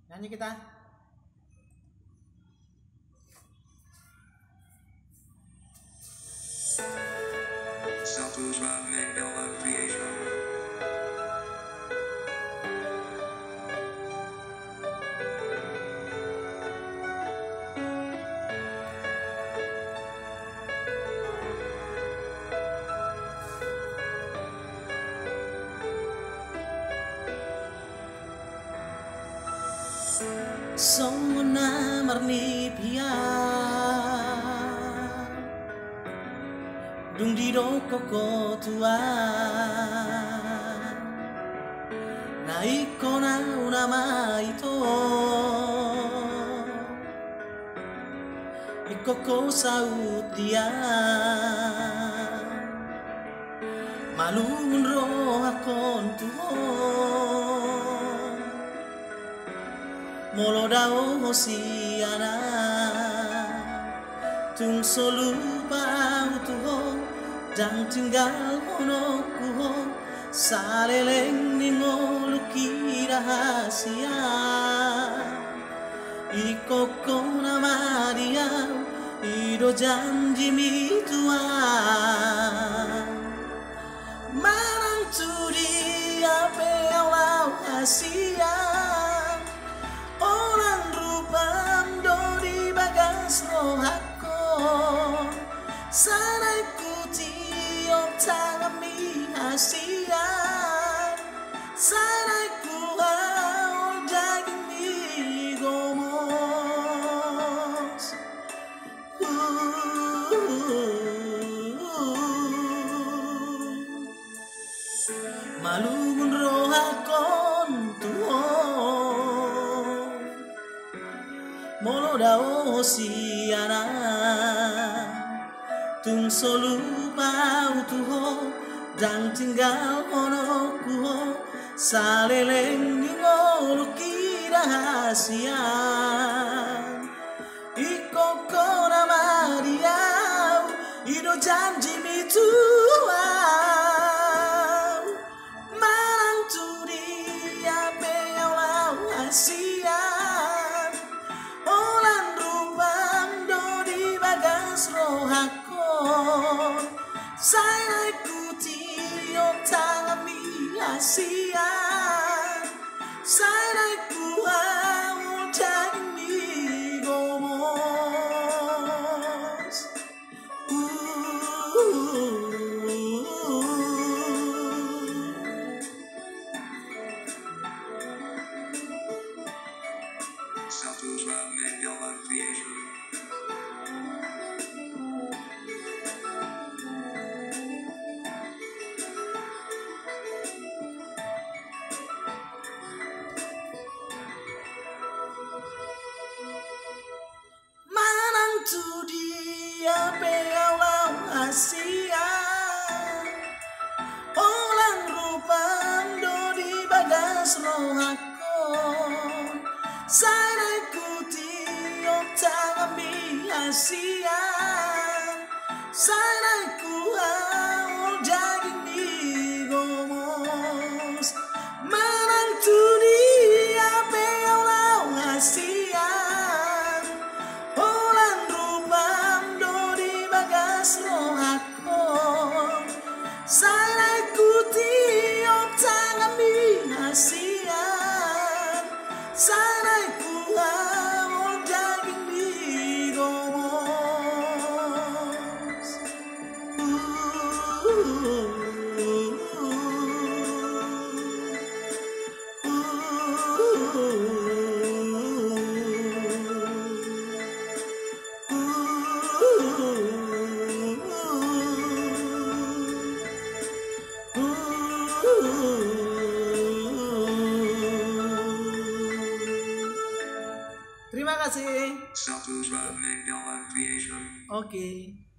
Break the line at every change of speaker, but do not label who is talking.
Nyanyi kita.
Saltos Mandela Creation.
Songona marni pia dung di do koko tua na ikona unama ito ikoko sautia malun roh akon tuho molo dao hosiana tung solupa utuho dan tinggal hono kuho saleleng ningo luki rahasia ikoko nama dia ido janji mitua manang tu dia pealau hasia sana'y kutiok tagami hasian sana'y kuhaol daging migomos malugun rohakon tuhon molo dao siana tung solupa utuho dan tinggal ono kuho saleleng ningo luki rahasia ikoko nama dia ido janji mitua manang tu dia pealau hasian olan rupang do di bagas rohak sana'y kutiok tagami hasian sana'y kuhaol daging migomos
Saltos Mandela Creation.
tu dia pealau hasia olan rupang do di bagas rohakon sana'y kutiok tagami hasian sana'y kuhaol daging migomos manang tu dia pealau hasian sana'y kutiok tagami hasian sana'y kuhaol daging migomos Terima kasih.
Saltos Mandela Creation.
Oke.